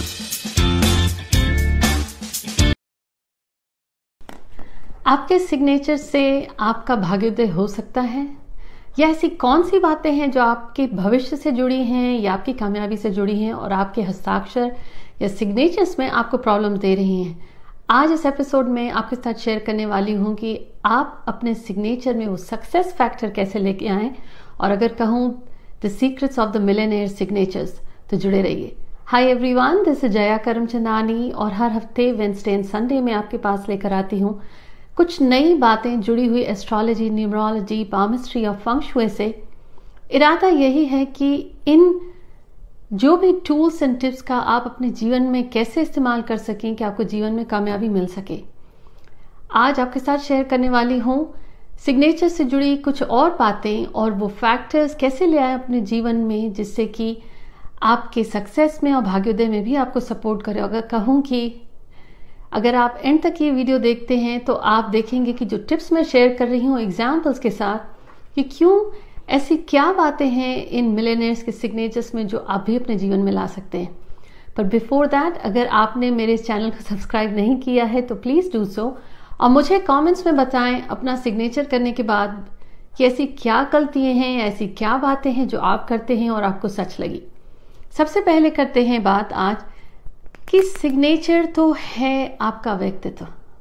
आपके सिग्नेचर से आपका भाग्योदय हो सकता है, या ऐसी कौन सी बातें हैं जो आपके भविष्य से जुड़ी हैं या आपकी कामयाबी से जुड़ी हैं और आपके हस्ताक्षर या सिग्नेचर्स में आपको प्रॉब्लम दे रही हैं। आज इस एपिसोड में आपके साथ शेयर करने वाली हूं कि आप अपने सिग्नेचर में वो सक्सेस फैक्टर कैसे लेके आएं, और अगर कहूं the secrets of the millionaire signatures, तो जुड़े रहिए। Hi everyone, this is Jaya Karamchandani और हर हफ्ते वेडनेसडे एंड संडे में आपके पास लेकर आती हूँ कुछ नई बातें जुड़ी हुई एस्ट्रोलॉजी, न्यूमरोलॉजी, पामिस्ट्री और फंग शुई से। इरादा यही है कि इन जो भी टूल्स एंड टिप्स का आप अपने जीवन में कैसे इस्तेमाल कर सकें कि आपको जीवन में कामयाबी मिल सके। आज आपके साथ शेयर करने वाली हूँ सिग्नेचर से जुड़ी कुछ और बातें और वो फैक्टर्स कैसे ले आए अपने जीवन में जिससे कि आपके सक्सेस में और भाग्योदय में भी आपको सपोर्ट करे। अगर कहूँ कि अगर आप एंड तक ये वीडियो देखते हैं तो आप देखेंगे कि जो टिप्स मैं शेयर कर रही हूँ एग्जाम्पल्स के साथ, कि क्यों ऐसी क्या बातें हैं इन मिलियनेयर्स के सिग्नेचर्स में जो आप भी अपने जीवन में ला सकते हैं। पर बिफोर दैट, अगर आपने मेरे इस चैनल को सब्सक्राइब नहीं किया है तो प्लीज़ डू सो, और मुझे कमेंट्स में बताएं अपना सिग्नेचर करने के बाद कि ऐसी क्या गलतियाँ हैं, ऐसी क्या बातें हैं जो आप करते हैं और आपको सच लगी। सबसे पहले करते हैं बात आज कि सिग्नेचर तो है आपका व्यक्तित्व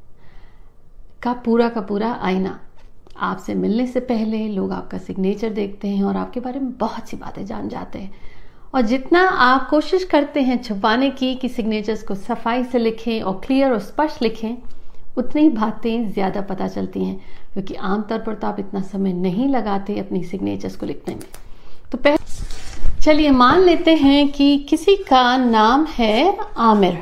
का पूरा आईना। आपसे मिलने से पहले लोग आपका सिग्नेचर देखते हैं और आपके बारे में बहुत सी बातें जान जाते हैं, और जितना आप कोशिश करते हैं छुपाने की कि सिग्नेचर्स को सफाई से लिखें और क्लियर और स्पष्ट लिखें, उतनी बातें ज़्यादा पता चलती हैं, क्योंकि आमतौर पर तो आप इतना समय नहीं लगाते अपनी सिग्नेचर्स को लिखने में। तो पहले चलिए मान लेते हैं कि किसी का नाम है आमिर।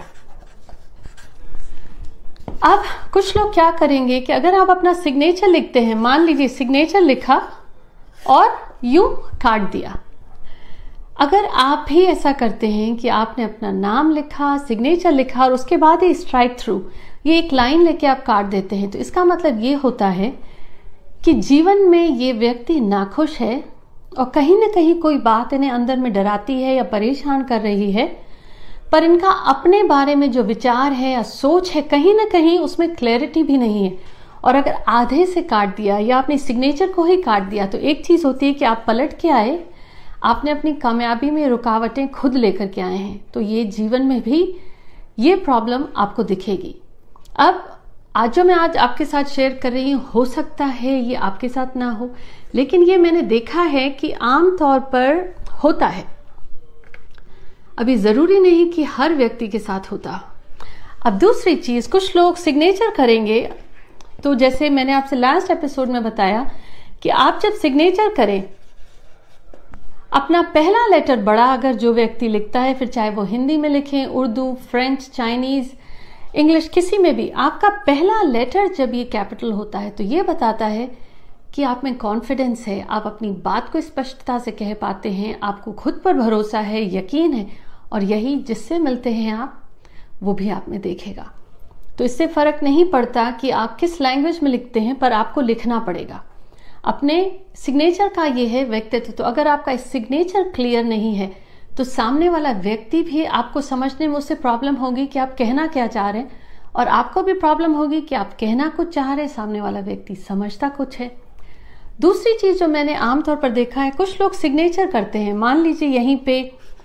अब कुछ लोग क्या करेंगे कि अगर आप अपना सिग्नेचर लिखते हैं, मान लीजिए सिग्नेचर लिखा और यूं काट दिया। अगर आप भी ऐसा करते हैं कि आपने अपना नाम लिखा, सिग्नेचर लिखा और उसके बाद ही स्ट्राइक थ्रू ये एक लाइन लेके आप काट देते हैं, तो इसका मतलब ये होता है कि जीवन में ये व्यक्ति नाखुश है और कहीं ना कहीं कोई बात इन्हें अंदर में डराती है या परेशान कर रही है, पर इनका अपने बारे में जो विचार है या सोच है कहीं ना कहीं उसमें क्लैरिटी भी नहीं है। और अगर आधे से काट दिया या अपने सिग्नेचर को ही काट दिया, तो एक चीज होती है कि आप पलट के आए, आपने अपनी कामयाबी में रुकावटें खुद लेकर के आए हैं, तो ये जीवन में भी ये प्रॉब्लम आपको दिखेगी। अब आज जो मैं आज आपके साथ शेयर कर रही हूँ, हो सकता है ये आपके साथ ना हो, लेकिन ये मैंने देखा है कि आम तौर पर होता है। अभी जरूरी नहीं कि हर व्यक्ति के साथ होता। अब दूसरी चीज, कुछ लोग सिग्नेचर करेंगे, तो जैसे मैंने आपसे लास्ट एपिसोड में बताया कि आप जब सिग्नेचर करें, अपना पहला लेटर बड़ा अगर जो व्यक्ति लिखता है, फिर चाहे वो हिंदी में लिखें, उर्दू, फ्रेंच, चाइनीज, इंग्लिश, किसी में भी, आपका पहला लेटर जब ये कैपिटल होता है तो ये बताता है कि आप में कॉन्फिडेंस है, आप अपनी बात को स्पष्टता से कह पाते हैं, आपको खुद पर भरोसा है, यकीन है, और यही जिससे मिलते हैं आप, वो भी आप में देखेगा। तो इससे फर्क नहीं पड़ता कि आप किस लैंग्वेज में लिखते हैं, पर आपको लिखना पड़ेगा। अपने सिग्नेचर का ये है व्यक्तित्व। तो अगर आपका सिग्नेचर क्लियर नहीं है तो सामने वाला व्यक्ति भी आपको समझने में उससे प्रॉब्लम होगी कि आप कहना क्या चाह रहे हैं, और आपको भी प्रॉब्लम होगी कि आप कहना कुछ चाह रहे हैं, सामने वाला व्यक्ति समझता कुछ है। दूसरी चीज जो मैंने आमतौर पर देखा है, कुछ लोग सिग्नेचर करते हैं, मान लीजिए यहीं पे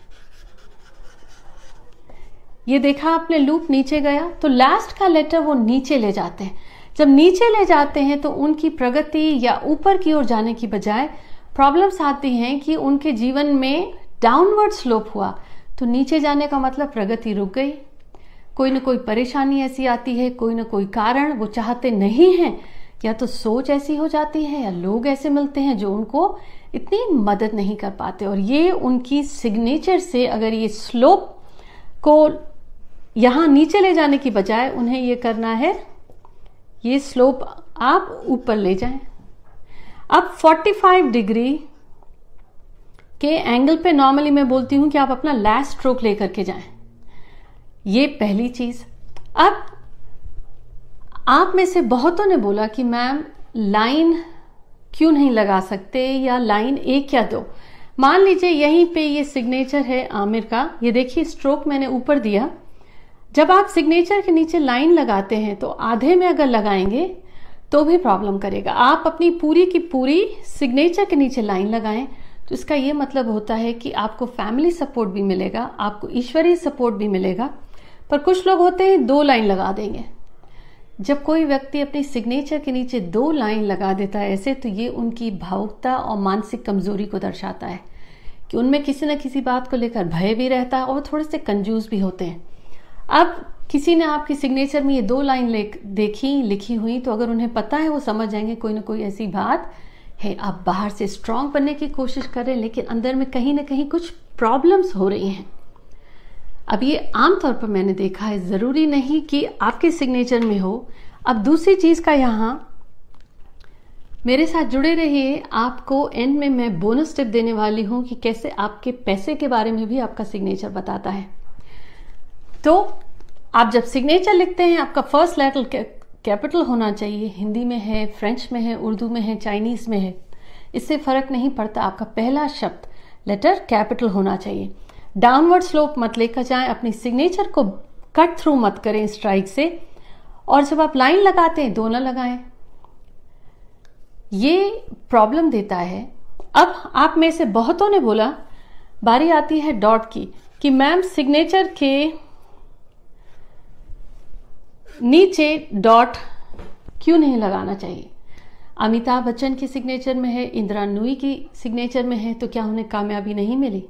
ये देखा आपने लूप नीचे गया, तो लास्ट का लेटर वो नीचे ले जाते हैं। जब नीचे ले जाते हैं तो उनकी प्रगति या ऊपर की ओर जाने की बजाय प्रॉब्लम्स आती हैं कि उनके जीवन में डाउनवर्ड स्लोप हुआ। तो नीचे जाने का मतलब प्रगति रुक गई, कोई ना कोई परेशानी ऐसी आती है, कोई ना कोई कारण वो चाहते नहीं हैं, या तो सोच ऐसी हो जाती है या लोग ऐसे मिलते हैं जो उनको इतनी मदद नहीं कर पाते। और ये उनकी सिग्नेचर से अगर ये स्लोप को यहां नीचे ले जाने की बजाय उन्हें ये करना है, ये स्लोप आप ऊपर ले जाएं। अब 45 डिग्री के एंगल पे नॉर्मली मैं बोलती हूं कि आप अपना लास्ट स्ट्रोक लेकर के जाएं। ये पहली चीज। अब आप में से बहुतों ने बोला कि मैम लाइन क्यों नहीं लगा सकते, या लाइन एक या दो। मान लीजिए यहीं पे ये सिग्नेचर है आमिर का, ये देखिए स्ट्रोक मैंने ऊपर दिया। जब आप सिग्नेचर के नीचे लाइन लगाते हैं तो आधे में अगर लगाएंगे तो भी प्रॉब्लम करेगा। आप अपनी पूरी की पूरी सिग्नेचर के नीचे लाइन लगाएं तो इसका ये मतलब होता है कि आपको फैमिली सपोर्ट भी मिलेगा, आपको ईश्वरीय सपोर्ट भी मिलेगा। पर कुछ लोग होते हैं 2 लाइन लगा देंगे। जब कोई व्यक्ति अपनी सिग्नेचर के नीचे 2 लाइन लगा देता है ऐसे, तो ये उनकी भावुकता और मानसिक कमजोरी को दर्शाता है कि उनमें किसी न किसी बात को लेकर भय भी रहता है और थोड़े से कंजूस भी होते हैं। अब किसी ने आपकी सिग्नेचर में ये 2 लाइन लिखी हुई, तो अगर उन्हें पता है वो समझ जाएंगे कोई ना कोई ऐसी बात है। आप बाहर से स्ट्रांग बनने की कोशिश कर रहे हैं लेकिन अंदर में कहीं ना कहीं कुछ प्रॉब्लम्स हो रही हैं। अब ये आमतौर पर मैंने देखा है, जरूरी नहीं कि आपके सिग्नेचर में हो। अब दूसरी चीज का यहां मेरे साथ जुड़े रहिए, आपको एंड में मैं बोनस टिप देने वाली हूं कि कैसे आपके पैसे के बारे में भी आपका सिग्नेचर बताता है। तो आप जब सिग्नेचर लिखते हैं आपका फर्स्ट लेटर कैपिटल होना चाहिए। हिंदी में है, फ्रेंच में है, उर्दू में है, चाइनीज में है, इससे फर्क नहीं पड़ता। आपका पहला शब्द लेटर कैपिटल होना चाहिए। डाउनवर्ड स्लोप मत लेकर जाएं, अपनी सिग्नेचर को कट थ्रू मत करें स्ट्राइक से। और जब आप लाइन लगाते हैं 2 न लगाएं, ये प्रॉब्लम देता है। अब आप में से बहुतों ने बोला, बारी आती है डॉट की, कि मैम सिग्नेचर के नीचे डॉट क्यों नहीं लगाना चाहिए? अमिताभ बच्चन की सिग्नेचर में है, इंदिरा नूई की सिग्नेचर में है, तो क्या उन्हें कामयाबी नहीं मिली?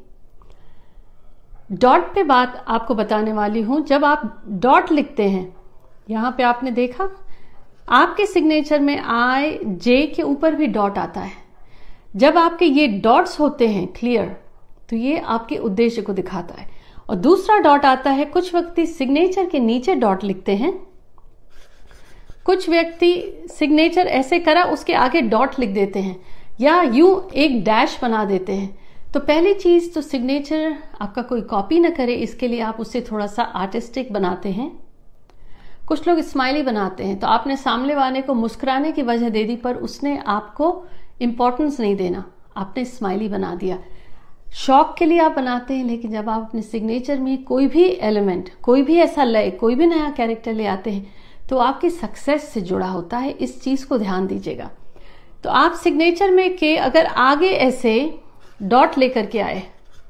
डॉट पे बात आपको बताने वाली हूं। जब आप डॉट लिखते हैं, यहां पे आपने देखा आपके सिग्नेचर में IJ के ऊपर भी डॉट आता है। जब आपके ये डॉट्स होते हैं क्लियर, तो ये आपके उद्देश्य को दिखाता है। और दूसरा डॉट आता है, कुछ व्यक्ति सिग्नेचर के नीचे डॉट लिखते हैं, कुछ व्यक्ति सिग्नेचर ऐसे करा उसके आगे डॉट लिख देते हैं या यूं एक डैश बना देते हैं। तो पहली चीज तो सिग्नेचर आपका कोई कॉपी ना करे, इसके लिए आप उसे थोड़ा सा आर्टिस्टिक बनाते हैं। कुछ लोग स्माइली बनाते हैं, तो आपने सामने वाले को मुस्कुराने की वजह दे दी पर उसने आपको इंपॉर्टेंस नहीं देना, आपने स्माइली बना दिया। शौक के लिए आप बनाते हैं, लेकिन जब आप अपने सिग्नेचर में कोई भी एलिमेंट, कोई भी ऐसा लय, कोई भी नया कैरेक्टर ले आते हैं तो आपकी सक्सेस से जुड़ा होता है। इस चीज को ध्यान दीजिएगा। तो आप सिग्नेचर में के अगर आगे ऐसे डॉट लेकर के आए,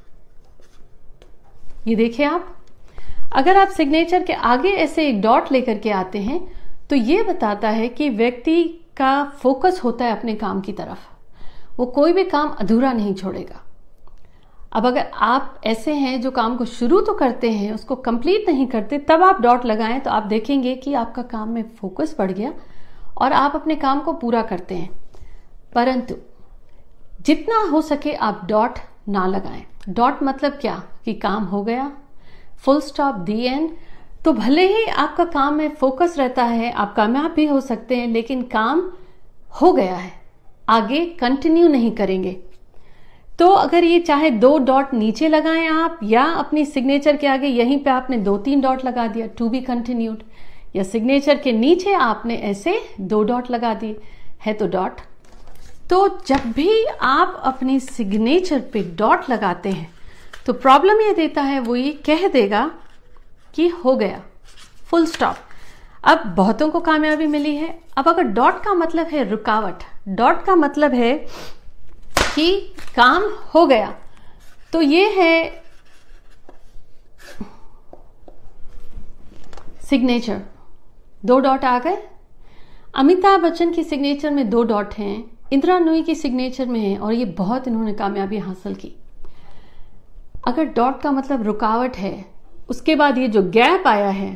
ये देखिए आप, अगर आप सिग्नेचर के आगे ऐसे एक डॉट लेकर के आते हैं तो ये बताता है कि व्यक्ति का फोकस होता है अपने काम की तरफ, वो कोई भी काम अधूरा नहीं छोड़ेगा। अब अगर आप ऐसे हैं जो काम को शुरू तो करते हैं उसको कंप्लीट नहीं करते, तब आप डॉट लगाएं तो आप देखेंगे कि आपका काम में फोकस बढ़ गया और आप अपने काम को पूरा करते हैं। परंतु जितना हो सके आप डॉट ना लगाएं। डॉट मतलब क्या कि काम हो गया, फुल स्टॉप, दी एंड। तो भले ही आपका काम में फोकस रहता है, आप कामयाब भी हो सकते हैं, लेकिन काम हो गया है, आगे कंटिन्यू नहीं करेंगे। तो अगर ये चाहे 2 डॉट नीचे लगाएं आप, या अपनी सिग्नेचर के आगे यहीं पे आपने 2-3 डॉट लगा दिया, टू बी कंटिन्यूड, या सिग्नेचर के नीचे आपने ऐसे 2 डॉट लगा दिए, है तो डॉट। तो जब भी आप अपनी सिग्नेचर पे डॉट लगाते हैं तो प्रॉब्लम ये देता है, वो ये कह देगा कि हो गया, फुल स्टॉप। अब बहुतों को कामयाबी मिली है। अब अगर डॉट का मतलब है रुकावट, डॉट का मतलब है कि काम हो गया, तो ये है सिग्नेचर। 2 डॉट आ गए। अमिताभ बच्चन की सिग्नेचर में 2 डॉट हैं, इंदिरा नूई की सिग्नेचर में है, और ये बहुत इन्होंने कामयाबी हासिल की। अगर डॉट का मतलब रुकावट है, उसके बाद ये जो गैप आया है,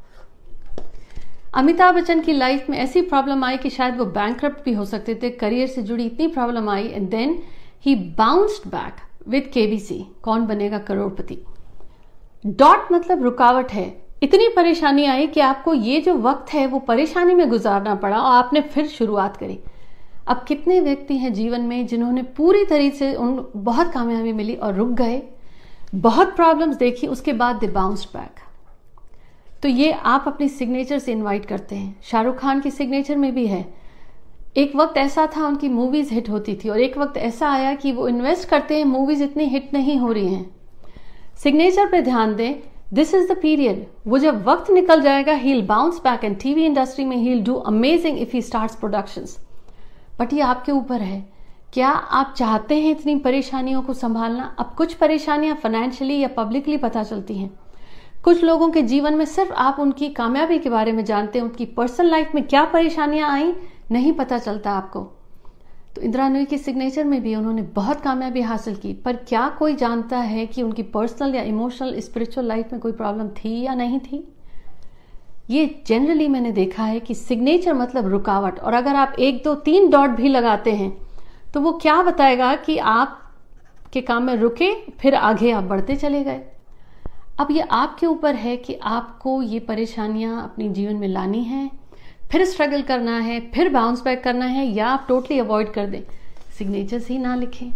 अमिताभ बच्चन की लाइफ में ऐसी प्रॉब्लम आई कि शायद वो बैंकक्रप्ट भी हो सकते थे, करियर से जुड़ी इतनी प्रॉब्लम आई, and then he bounced back with KBC, कौन बनेगा करोड़पति। डॉट मतलब रुकावट है, इतनी परेशानी आई कि आपको ये जो वक्त है वो परेशानी में गुजारना पड़ा और आपने फिर शुरुआत करी। अब कितने व्यक्ति हैं जीवन में जिन्होंने पूरी तरीके से उन बहुत कामयाबी मिली और रुक गए, बहुत प्रॉब्लम्स देखी, उसके बाद दे बाउंस्ड बैक। तो ये आप अपनी सिग्नेचर से इनवाइट करते हैं। शाहरुख खान की सिग्नेचर में भी है, एक वक्त ऐसा था उनकी मूवीज हिट होती थी, और एक वक्त ऐसा आया कि वो इन्वेस्ट करते हैं, मूवीज इतनी हिट नहीं हो रही हैं। सिग्नेचर पे ध्यान दें, दिस इज द पीरियड, वो जब वक्त निकल जाएगा he will bounce back, and TV industry में he will do amazing if he starts productions. But ये आपके ऊपर है, क्या आप चाहते हैं इतनी परेशानियों को संभालना? अब कुछ परेशानियां फाइनेंशियली या पब्लिकली पता चलती हैं, कुछ लोगों के जीवन में सिर्फ आप उनकी कामयाबी के बारे में जानते हैं, उनकी पर्सनल लाइफ में क्या परेशानियां आई नहीं पता चलता आपको। तो इंदिरा नूई के सिग्नेचर में भी उन्होंने बहुत कामयाबी हासिल की, पर क्या कोई जानता है कि उनकी पर्सनल या इमोशनल स्पिरिचुअल लाइफ में कोई प्रॉब्लम थी या नहीं थी? ये जनरली मैंने देखा है कि सिग्नेचर मतलब रुकावट, और अगर आप 1 2 3 डॉट भी लगाते हैं तो वो क्या बताएगा कि आप के काम में रुके, फिर आगे आप बढ़ते चले गए। अब ये आपके ऊपर है कि आपको ये परेशानियां अपने जीवन में लानी है, फिर स्ट्रगल करना है, फिर बाउंस बैक करना है, या आप टोटली अवॉइड कर दें, सिग्नेचर्स ही ना लिखें।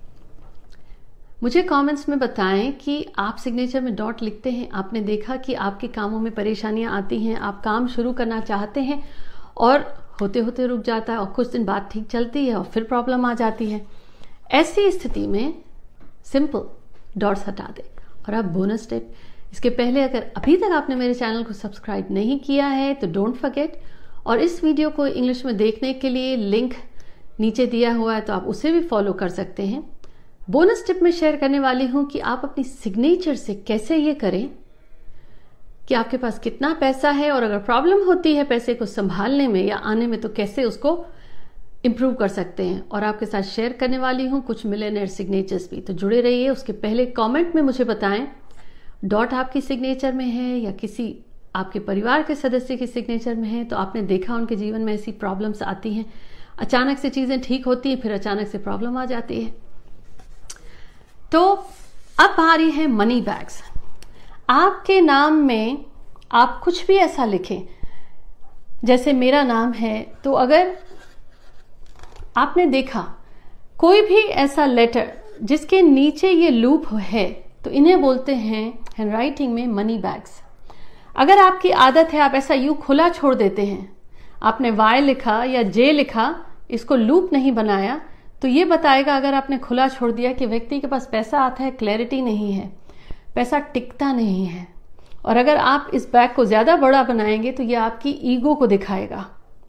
मुझे कमेंट्स में बताएं कि आप सिग्नेचर में डॉट लिखते हैं, आपने देखा कि आपके कामों में परेशानियां आती हैं, आप काम शुरू करना चाहते हैं और होते होते रुक जाता है, और कुछ दिन बाद ठीक चलती है और फिर प्रॉब्लम आ जाती है। ऐसी स्थिति में सिंपल डॉट्स हटा दें। और अब बोनस टिप, इसके पहले अगर अभी तक आपने मेरे चैनल को सब्सक्राइब नहीं किया है तो डोंट फॉरगेट, और इस वीडियो को इंग्लिश में देखने के लिए लिंक नीचे दिया हुआ है तो आप उसे भी फॉलो कर सकते हैं। बोनस टिप में शेयर करने वाली हूं कि आप अपनी सिग्नेचर से कैसे ये करें कि आपके पास कितना पैसा है, और अगर प्रॉब्लम होती है पैसे को संभालने में या आने में तो कैसे उसको इंप्रूव कर सकते हैं। और आपके साथ शेयर करने वाली हूं कुछ मिलियनेयर सिग्नेचर्स भी, तो जुड़े रहिए। उसके पहले कमेंट में मुझे बताएं डॉट आपकी सिग्नेचर में है या किसी आपके परिवार के सदस्य की सिग्नेचर में है, तो आपने देखा उनके जीवन में ऐसी प्रॉब्लम्स आती हैं, अचानक से चीजें ठीक होती हैं, फिर अचानक से प्रॉब्लम आ जाती है। तो अब आ रही है मनी बैग्स। आपके नाम में आप कुछ भी ऐसा लिखें, जैसे मेरा नाम है, तो अगर आपने देखा कोई भी ऐसा लेटर जिसके नीचे ये लूप है, तो इन्हें बोलते हैं हैंडराइटिंग में मनी बैग्स। अगर आपकी आदत है आप ऐसा यूं खुला छोड़ देते हैं, आपने वाई लिखा या जे लिखा, इसको लूप नहीं बनाया, तो ये बताएगा अगर आपने खुला छोड़ दिया कि व्यक्ति के पास पैसा आता है, क्लैरिटी नहीं है, पैसा टिकता नहीं है। और अगर आप इस बैग को ज्यादा बड़ा बनाएंगे तो ये आपकी ईगो को दिखाएगा।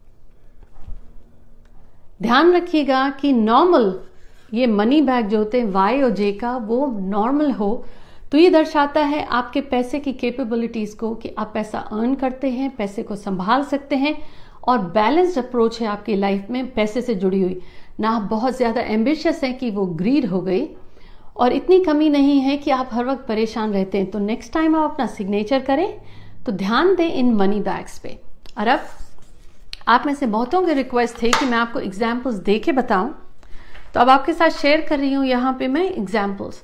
ध्यान रखिएगा कि नॉर्मल ये मनी बैग जो होते हैं वाई और जे का, वो नॉर्मल हो तो ये दर्शाता है आपके पैसे की कैपेबिलिटीज को, कि आप पैसा अर्न करते हैं, पैसे को संभाल सकते हैं, और बैलेंस्ड अप्रोच है आपकी लाइफ में पैसे से जुड़ी हुई। ना आप बहुत ज्यादा एम्बिशियस हैं कि वो ग्रीड हो गई, और इतनी कमी नहीं है कि आप हर वक्त परेशान रहते हैं। तो नेक्स्ट टाइम आप अपना सिग्नेचर करें तो ध्यान दें इन मनी बैग्स पे। और अब आप में से बहुतों के रिक्वेस्ट थे कि मैं आपको एग्जाम्पल्स दे के बताऊं, तो अब आपके साथ शेयर कर रही हूं यहां पे मैं एग्जाम्पल्स।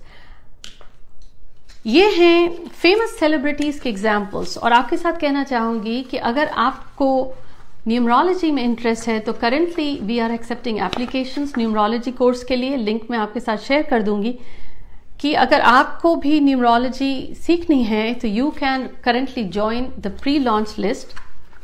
ये हैं फेमस सेलिब्रिटीज के एग्जाम्पल्स, और आपके साथ कहना चाहूंगी कि अगर आपको न्यूमरोलॉजी में इंटरेस्ट है तो currently we are accepting applications numerology course के लिए। लिंक मैं आपके साथ शेयर कर दूंगी कि अगर आपको भी न्यूमरोलॉजी सीखनी है तो you can currently join the pre launch list.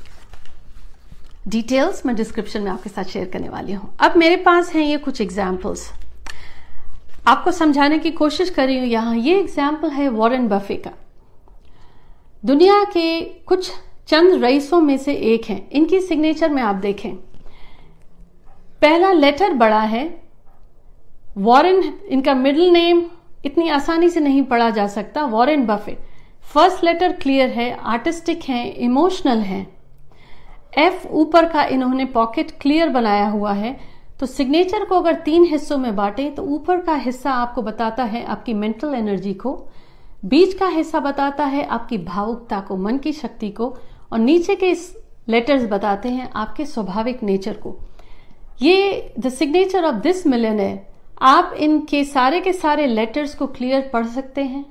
Details मैं डिस्क्रिप्शन में आपके साथ शेयर करने वाली हूं। अब मेरे पास हैं ये कुछ एग्जाम्पल्स, आपको समझाने की कोशिश कर रही हूं। यहां ये एग्जाम्पल है वॉरेन बफे का, दुनिया के कुछ चंद रईसों में से एक हैं। इनकी सिग्नेचर में आप देखें, पहला लेटर बड़ा है, वॉरेन इनका मिडिल नेम इतनी आसानी से नहीं पढ़ा जा सकता, Warren Buffett. First letter clear है, आर्टिस्टिक हैं, इमोशनल हैं। एफ ऊपर का इन्होंने पॉकेट क्लियर बनाया हुआ है। तो सिग्नेचर को अगर 3 हिस्सों में बांटे तो ऊपर का हिस्सा आपको बताता है आपकी मेंटल एनर्जी को, बीच का हिस्सा बताता है आपकी भावुकता को, मन की शक्ति को, और नीचे के लेटर्स बताते हैं आपके स्वाभाविक नेचर को। ये the signature of this millionaire. आप इनके सारे के सारे लेटर्स को क्लियर पढ़ सकते हैं।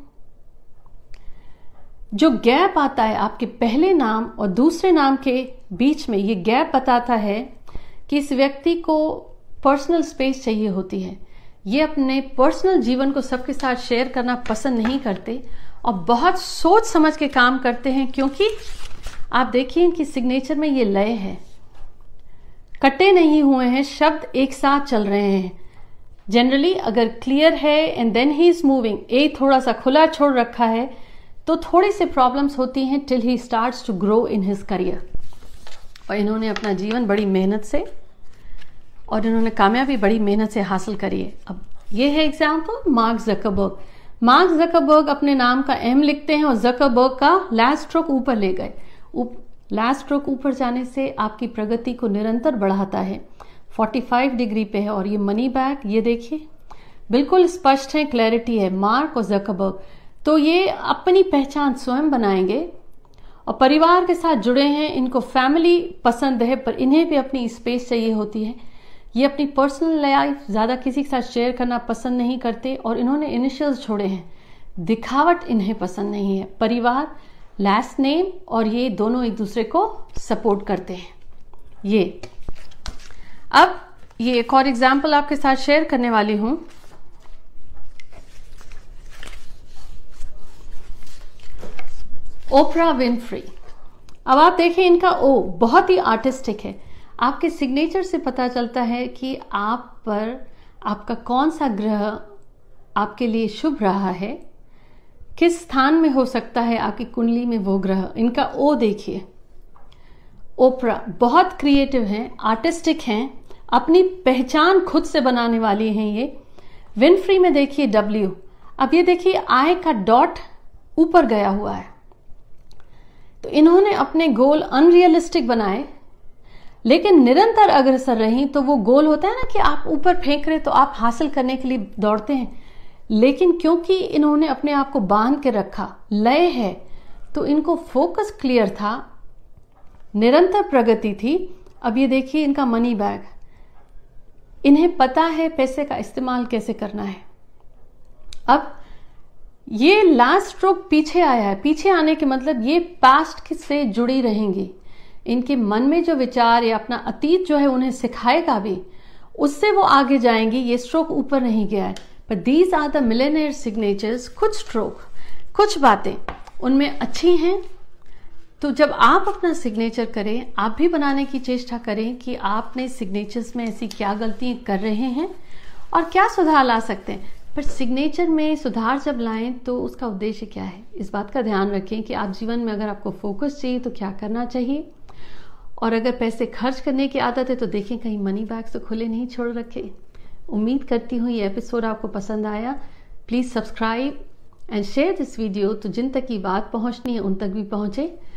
जो गैप आता है आपके पहले नाम और दूसरे नाम के बीच में, ये गैप बताता है कि इस व्यक्ति को पर्सनल स्पेस चाहिए होती है। ये अपने पर्सनल जीवन को सबके साथ शेयर करना पसंद नहीं करते और बहुत सोच समझ के काम करते हैं, क्योंकि आप देखिए इनकी सिग्नेचर में ये लय है, कटे नहीं हुए हैं, शब्द एक साथ चल रहे हैं। जनरली अगर क्लियर है and then he is moving, ए थोड़ा सा खुला छोड़ रखा है तो थोड़ी सी प्रॉब्लम्स होती हैं till he starts to grow in his career. और इन्होंने अपना जीवन बड़ी मेहनत से और इन्होंने कामयाबी बड़ी मेहनत से हासिल करी है। अब ये है example Mark Zuckerberg. Mark Zuckerberg अपने नाम का एम लिखते हैं और ज़करबर्ग का लास्ट स्ट्रोक ऊपर ले गए। लास्ट स्ट्रोक ऊपर जाने से आपकी प्रगति को निरंतर बढ़ाता है। 45 डिग्री पे है और ये मनी बैग, ये देखिए बिल्कुल स्पष्ट है, क्लैरिटी है। मार्क और ज़करबर्ग तो ये अपनी पहचान स्वयं बनाएंगे और परिवार के साथ जुड़े हैं। इनको फैमिली पसंद है पर इन्हें भी अपनी स्पेस चाहिए होती है। ये अपनी पर्सनल लाइफ ज़्यादा किसी के साथ शेयर करना पसंद नहीं करते और इन्होंने इनिशियल्स छोड़े हैं। दिखावट इन्हें पसंद नहीं है। परिवार, लास्ट नेम और ये दोनों एक दूसरे को सपोर्ट करते हैं। ये अब ये एक और एग्जाम्पल आपके साथ शेयर करने वाली हूं। Oprah Winfrey. अब आप देखें इनका ओ बहुत ही आर्टिस्टिक है। आपके सिग्नेचर से पता चलता है कि आप पर आपका कौन सा ग्रह आपके लिए शुभ रहा है, किस स्थान में हो सकता है आपकी कुंडली में वो ग्रह। इनका ओ देखिए। ओपरा बहुत क्रिएटिव हैं, आर्टिस्टिक हैं, अपनी पहचान खुद से बनाने वाली हैं ये। विनफ्री में देखिए डब्ल्यू। अब ये देखिए आई का डॉट ऊपर गया हुआ है। तो इन्होंने अपने गोल अनरियलिस्टिक बनाए लेकिन निरंतर अग्रसर रही। तो वो गोल होता है ना कि आप ऊपर फेंक रहे तो आप हासिल करने के लिए दौड़ते हैं, लेकिन क्योंकि इन्होंने अपने आप को बांध के रखा, लय है, तो इनको फोकस क्लियर था, निरंतर प्रगति थी। अब ये देखिए इनका मनी बैग, इन्हें पता है पैसे का इस्तेमाल कैसे करना है। अब ये लास्ट स्ट्रोक पीछे आया है। पीछे आने के मतलब ये पास्ट से जुड़ी रहेंगी। इनके मन में जो विचार या अपना अतीत जो है उन्हें सिखाएगा भी, उससे वो आगे जाएंगी। ये स्ट्रोक ऊपर नहीं गया है पर these are the millionaire signatures. कुछ स्ट्रोक, कुछ बातें उनमें अच्छी हैं। तो जब आप अपना सिग्नेचर करें, आप भी बनाने की चेष्टा करें कि आपने सिग्नेचर्स में ऐसी क्या गलतियां कर रहे हैं और क्या सुधार ला सकते हैं। पर सिग्नेचर में सुधार जब लाएं तो उसका उद्देश्य क्या है, इस बात का ध्यान रखें कि आप जीवन में अगर आपको फोकस चाहिए तो क्या करना चाहिए। और अगर पैसे खर्च करने की आदत है तो देखें कहीं मनी बैग तो खुले नहीं छोड़ रखे। उम्मीद करती हूँ ये एपिसोड आपको पसंद आया। Please subscribe and share this video तो जिन तक की बात पहुँचनी है उन तक भी पहुँचे।